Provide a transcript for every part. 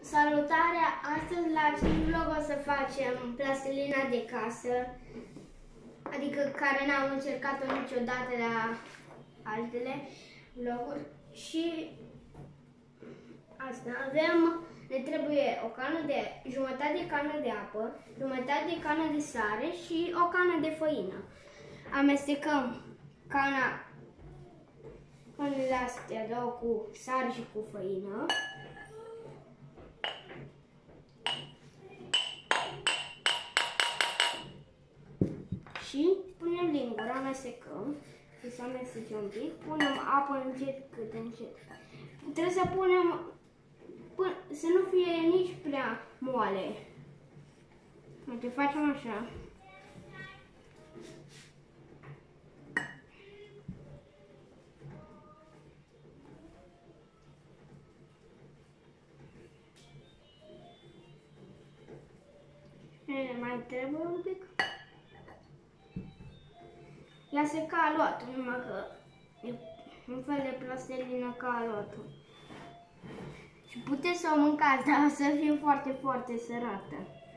Salutare! Astăzi la acest vlog o să facem plastelina de casă, adică care n-am încercat-o niciodată la altele vloguri. Și asta ne trebuie o cană de jumătate de cană de apă, jumătate de cană de sare și o cană de făină. Amestecăm canele astea două cu sare și cu făină. Și punem lingura, amestecăm, să amestece un pic, punem apă încet cât încet. Trebuie să punem, să nu fie nici prea moale. Uite, facem așa. Mai trebuie un pic. Iasă ca aluatul, numai că e un fel de plastelină ca aluatul. Și puteți să o mâncați, dar să fie foarte, foarte sărată.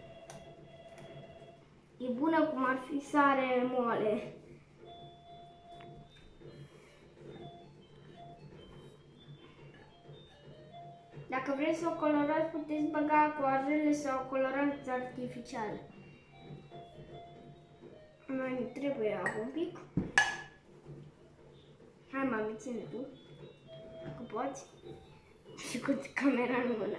E bună cum ar fi sare moale. Dacă vreți să o colorați, puteți băga coajele sau coloranți artificiale. Mai trebuie apă un pic. Hai, mami, ține tu, că poți. Și cu camera în mână.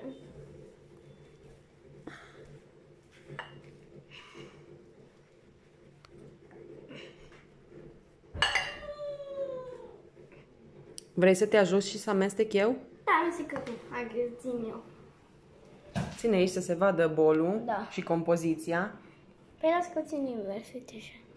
Vrei să te ajut și să amestec eu? Da, amestecă tu. Hai că țin eu. Ține aici să se vadă bolul, da, și compoziția. Păi las că țin invers, uite așa.